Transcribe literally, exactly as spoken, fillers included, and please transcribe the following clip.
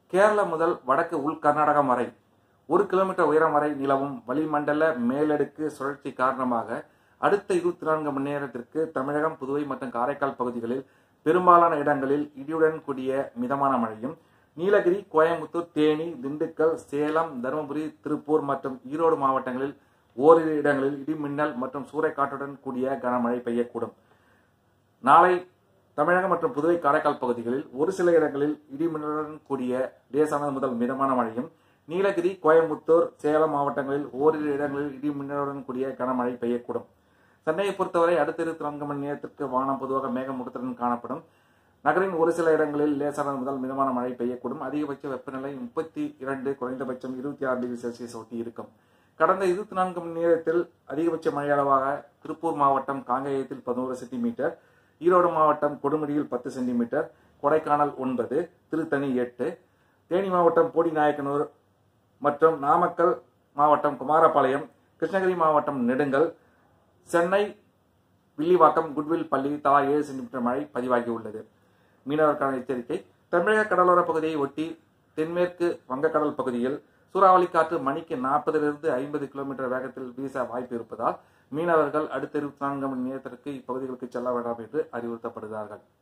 கேரளா முதல் வடக்கு உள் கர்நாடகம் வரை ஒரு கிலோமீட்டர் உயரம் வரை நிலவும் வளிமண்டல மேலடுக்கு சுழற்சி காரணமாக அடுத்த இருபத்தி நான்கு மணி நேரத்திற்கு தமிழகம், புதுவை மற்றும் காரைக்கால் பகுதிகளில் பெரும்பாலான இடங்களில் இடியுடன் கூடிய மிதமான மழையும், நீலகிரி, கோயம்புத்தூர், தேனி, திண்டுக்கல், சேலம், தருமபுரி, திருப்பூர் மற்றும் ஈரோடு மாவட்டங்களில் ஓரிரு இடங்களில் இடி மின்னல் மற்றும் சூறைக்காற்றுடன் கூடிய கனமழை பெய்யக்கூடும். நாளை தமிழகம் மற்றும் புதுவை, காரைக்கால் பகுதிகளில் ஒரு சில இடங்களில் இடி மின்னலுடன் கூடிய லேசானது முதல் மிதமான மழையும், நீலகிரி, கோயம்புத்தூர், சேலம் மாவட்டங்களில் ஓரிரு இடங்களில் இடி மின்னலுடன் கூடிய கனமழை பெய்யக்கூடும். சென்னையை பொறுத்தவரை அடுத்த இருபத்தி நான்கு மணி நேரத்திற்கு வானம் பொதுவாக மேகமூட்டத்துடன் காணப்படும். நகரின் ஒரு சில இடங்களில் லேசானது முதல் மிதமான மழை பெய்யக்கூடும். அதிகபட்ச வெப்பநிலை முப்பத்தி இரண்டு, குறைந்தபட்சம் இருபத்தி ஆறு டிகிரி செல்சியஸ் ஒட்டி இருக்கும். கடந்த இருபத்தி நான்கு மணி நேரத்தில் அதிகபட்ச மழை அளவாக திருப்பூர் மாவட்டம் காங்கேயத்தில் பதினோரு சென்டிமீட்டர், ஈரோடு மாவட்டம் கொடுமுடியில் பத்து சென்டிமீட்டர், கொடைக்கானல் ஒன்பது, திருத்தணி எட்டு, தேனி மாவட்டம் போடிநாயக்கனூர் மற்றும் நாமக்கல் மாவட்டம் குமாரபாளையம், கிருஷ்ணகிரி மாவட்டம் நெடுங்கல், சென்னை வில்லிவாக்கம், குட்வில் பள்ளி தலா ஏழு சென்டிமீட்டர் மழை பதிவாகியுள்ளது. மீனவர்களுக்கான எச்சரிக்கை: தமிழக கடலோர பகுதியை ஒட்டி தென்மேற்கு வங்கக்கடல் பகுதியில் சூறாவளி காற்று மணிக்கு நாற்பதிலிருந்து ஐம்பது கிலோமீட்டர் வேகத்தில் வீச வாய்ப்பு இருப்பதால் மீனவர்கள் அடுத்த இருபத்தி நான்கு மணி நேரத்திற்கு இப்பகுதிகளுக்கு செல்ல வேண்டாம் என்று அறிவுறுத்தப்படுகிறார்கள்.